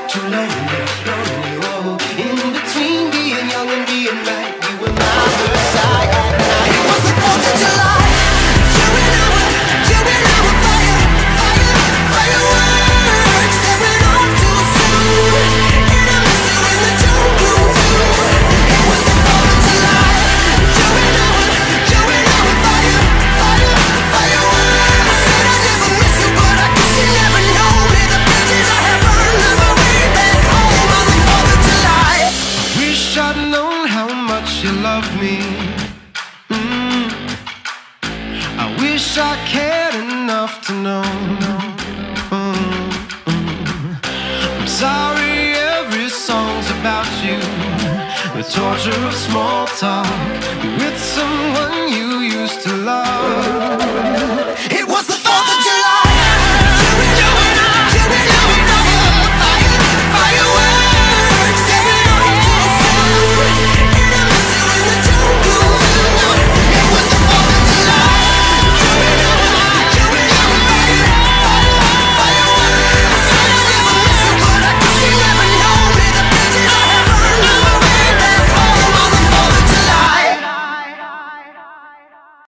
too lonely, lonely, oh. In between being young and being right, you were my first sight at night. It was the 4th of July. You and I were fire, fire, fireworks that went off too soon. And I miss you in the jungle too. It was the 4th of July. You and I were fire, fire, fireworks. I said I'd never miss you, but I guess you never know me. The bridges I have burned on my way back home on the 4th of July. Wish I'd known how much you love me. I wish I cared enough to know. I'm sorry, every song's about you. The torture of small talk with